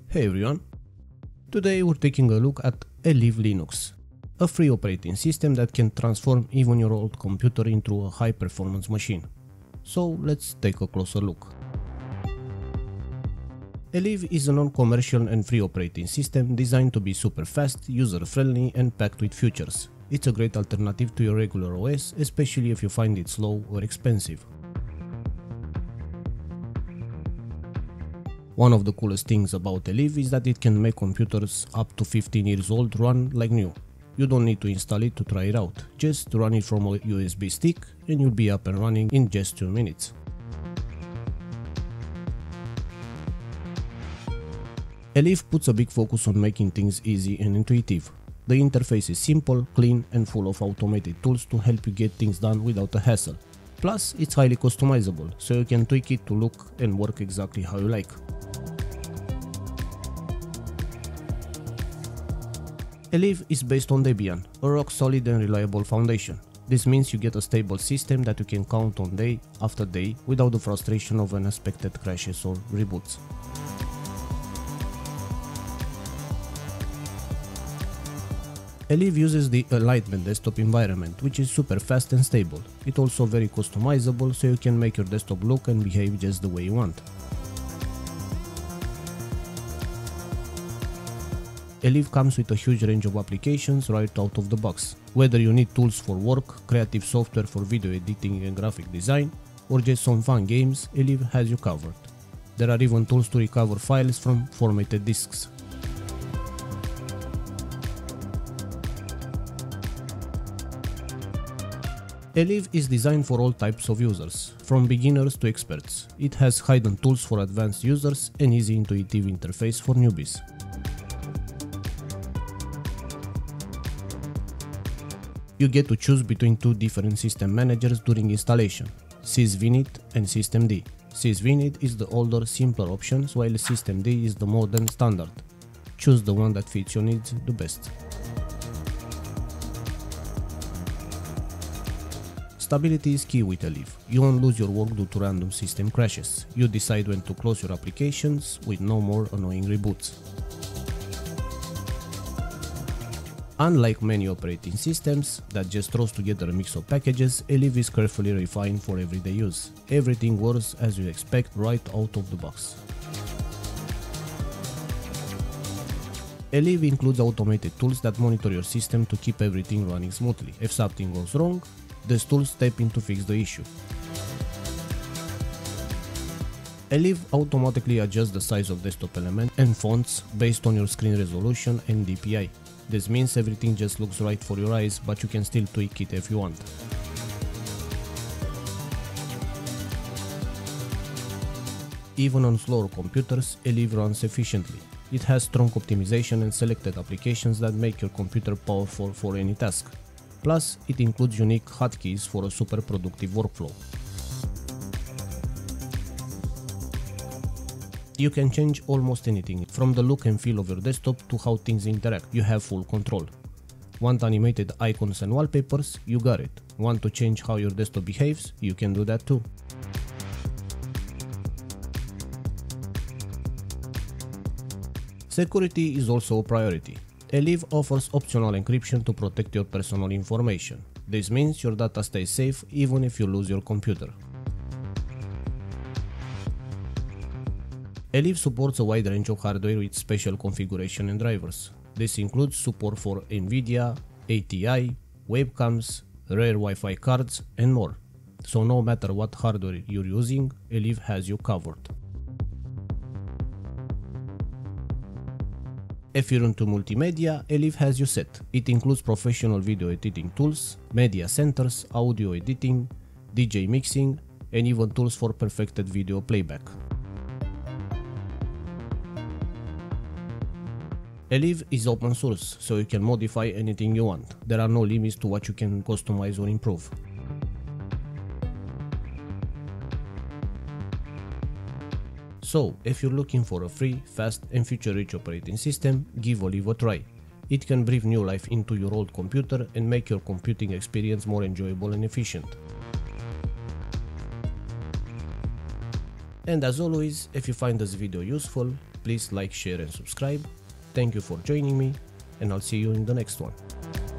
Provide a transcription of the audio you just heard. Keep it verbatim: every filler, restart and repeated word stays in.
Hey everyone, today we're taking a look at Eleve Linux, a free operating system that can transform even your old computer into a high performance machine. So let's take a closer look. Eleve is a non-commercial and free operating system designed to be super fast, user-friendly and packed with features. It's a great alternative to your regular O S, especially if you find it slow or expensive. One of the coolest things about Eleve is that it can make computers up to fifteen years old run like new. You don't need to install it to try it out, just run it from a U S B stick and you'll be up and running in just two minutes. Eleve puts a big focus on making things easy and intuitive. The interface is simple, clean and full of automated tools to help you get things done without a hassle. Plus, it's highly customizable, so you can tweak it to look and work exactly how you like. Eleve is based on Debian, a rock-solid and reliable foundation. This means you get a stable system that you can count on day after day without the frustration of unexpected crashes or reboots. Eleve uses the Enlightenment desktop environment, which is super fast and stable. It's also very customizable, so you can make your desktop look and behave just the way you want. Eleve comes with a huge range of applications right out of the box. Whether you need tools for work, creative software for video editing and graphic design, or just some fun games, Eleve has you covered. There are even tools to recover files from formatted disks. Eleve is designed for all types of users, from beginners to experts. It has hidden tools for advanced users and easy intuitive interface for newbies. You get to choose between two different system managers during installation, SysVinit and systemd. SysVinit is the older, simpler option, while systemd is the modern standard. Choose the one that fits your needs the best. Stability is key with Eleve. You won't lose your work due to random system crashes. You decide when to close your applications with no more annoying reboots. Unlike many operating systems that just throws together a mix of packages, Eleve is carefully refined for everyday use. Everything works as you expect right out of the box. Eleve includes automated tools that monitor your system to keep everything running smoothly. If something goes wrong, these tools step in to fix the issue. Eleve automatically adjusts the size of desktop elements and fonts based on your screen resolution and D P I. This means everything just looks right for your eyes, but you can still tweak it if you want. Even on slower computers, Eleve runs efficiently. It has strong optimization and selected applications that make your computer powerful for any task. Plus, it includes unique hotkeys for a super productive workflow. You can change almost anything, from the look and feel of your desktop to how things interact. You have full control. Want animated icons and wallpapers? You got it. Want to change how your desktop behaves? You can do that too. Security is also a priority. Eleve offers optional encryption to protect your personal information. This means your data stays safe even if you lose your computer. Eleve supports a wide range of hardware with special configuration and drivers. This includes support for NVIDIA, A T I, webcams, rare Wi-Fi cards and more. So no matter what hardware you're using, Eleve has you covered. If you're into multimedia, Eleve has you set. It includes professional video editing tools, media centers, audio editing, D J mixing, and even tools for perfected video playback. Eleve is open source, so you can modify anything you want. There are no limits to what you can customize or improve. So, if you're looking for a free, fast and future-rich operating system, give Eleve a try. It can breathe new life into your old computer and make your computing experience more enjoyable and efficient. And as always, if you find this video useful, please like, share and subscribe. Thank you for joining me, and I'll see you in the next one.